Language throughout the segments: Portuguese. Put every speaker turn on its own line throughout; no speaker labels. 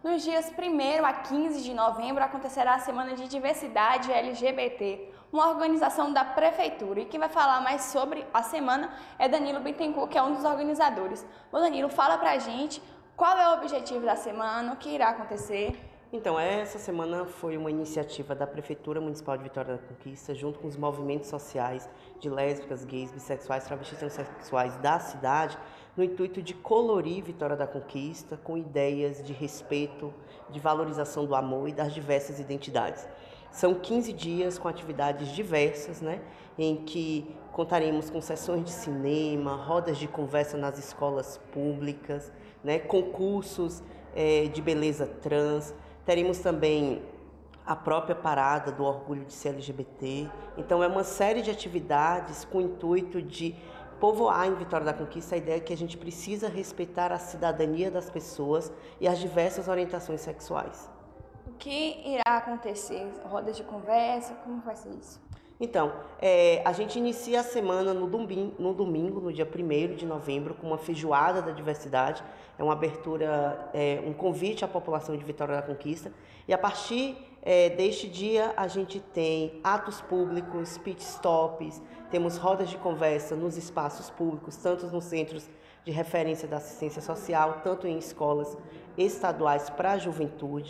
Nos dias 1º a 15 de novembro acontecerá a Semana de Diversidade LGBT, uma organização da Prefeitura. E quem vai falar mais sobre a semana é Danilo Bittencourt, que é um dos organizadores. Bom, Danilo, fala pra gente qual é o objetivo da semana, o que irá acontecer.
Então, essa semana foi uma iniciativa da Prefeitura Municipal de Vitória da Conquista, junto com os movimentos sociais de lésbicas, gays, bissexuais, travestis e transexuais da cidade, no intuito de colorir Vitória da Conquista com ideias de respeito, de valorização do amor e das diversas identidades. São 15 dias com atividades diversas, em que contaremos com sessões de cinema, rodas de conversa nas escolas públicas, concursos de beleza trans. Teremos também a própria parada do orgulho de ser LGBT. Então é uma série de atividades com o intuito de povoar em Vitória da Conquista a ideia que a gente precisa respeitar a cidadania das pessoas e as diversas orientações sexuais.
O que irá acontecer? Rodas de conversa? Como vai ser isso?
Então, a gente inicia a semana no domingo, no dia 1º de novembro, com uma feijoada da diversidade. É uma abertura, um convite à população de Vitória da Conquista. E a partir deste dia, a gente tem atos públicos, pit stops, temos rodas de conversa nos espaços públicos, tanto nos centros de referência da assistência social, tanto em escolas estaduais para a juventude,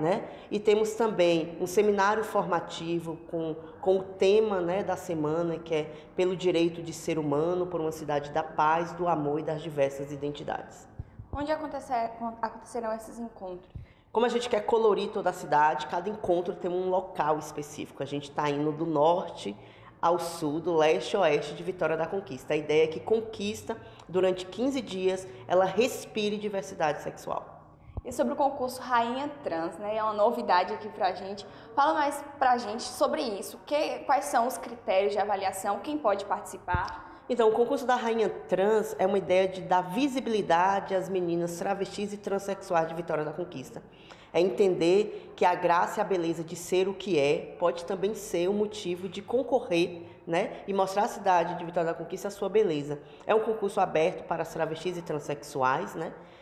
E temos também um seminário formativo com o tema, da semana, que é pelo direito de ser humano, por uma cidade da paz, do amor e das diversas identidades.
Onde acontecerão esses encontros?
Como a gente quer colorir toda a cidade, cada encontro tem um local específico. A gente está indo do norte ao sul, do leste a oeste de Vitória da Conquista. A ideia é que Conquista, durante 15 dias, ela respire diversidade sexual.
E sobre o concurso Rainha Trans, É uma novidade aqui pra gente. Fala mais pra gente sobre isso. Quais são os critérios de avaliação? Quem pode participar?
Então, o concurso da Rainha Trans é uma ideia de dar visibilidade às meninas travestis e transexuais de Vitória da Conquista. É entender que a graça e a beleza de ser o que é pode também ser um motivo de concorrer, e mostrar à cidade de Vitória da Conquista a sua beleza. É um concurso aberto para as travestis e transexuais,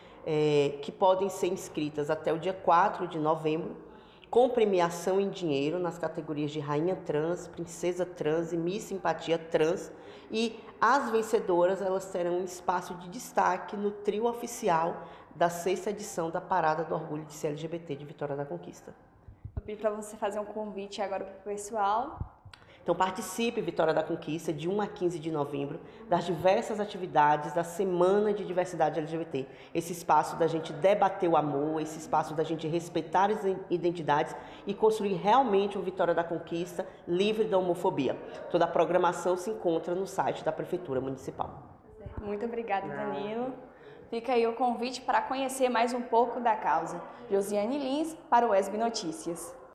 que podem ser inscritas até o dia 4 de novembro, com premiação em dinheiro nas categorias de Rainha Trans, Princesa Trans e Miss Simpatia Trans. E as vencedoras elas terão um espaço de destaque no trio oficial da 6ª edição da Parada do Orgulho de ser LGBT de Vitória da Conquista.
Eu pedi para você fazer um convite agora para o pessoal.
Então participe, Vitória da Conquista, de 1 a 15 de novembro, das diversas atividades da Semana de Diversidade LGBT. Esse espaço da gente debater o amor, esse espaço da gente respeitar as identidades e construir realmente um Vitória da Conquista livre da homofobia. Toda a programação se encontra no site da Prefeitura Municipal.
Muito obrigada, Danilo. Fica aí o convite para conhecer mais um pouco da causa. Josiane Lins, para o ESB Notícias.